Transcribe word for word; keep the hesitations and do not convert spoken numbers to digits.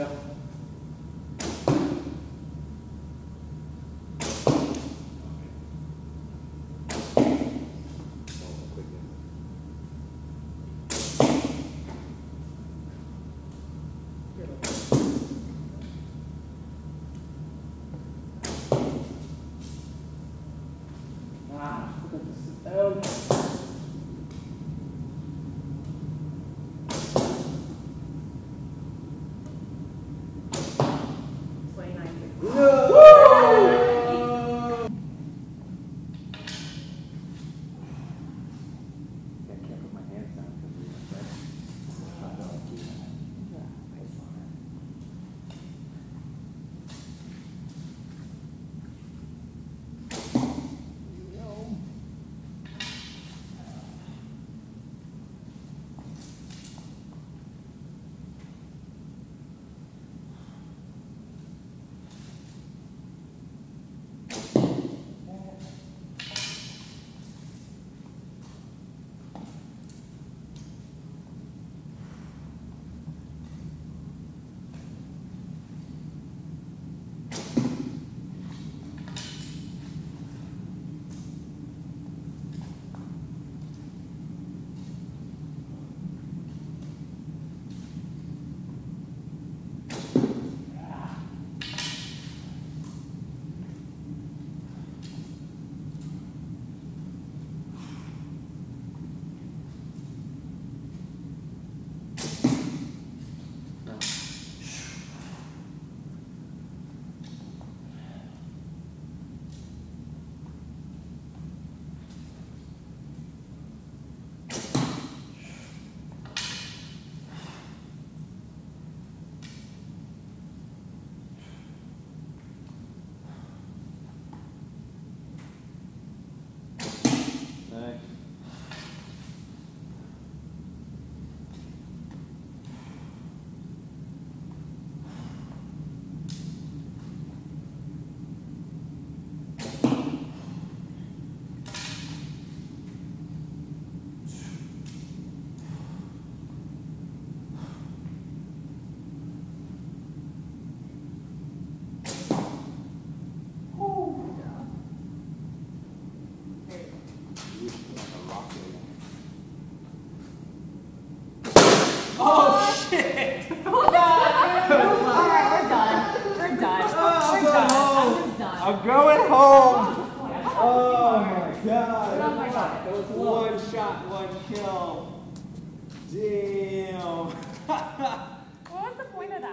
go. Ah, sit down. Oh shit! Alright, we're done. We're done. Oh, we're done. home. I'm just done. I'm going home! Oh my god! Oh my god. One shot, one kill. Damn. What was the point of that?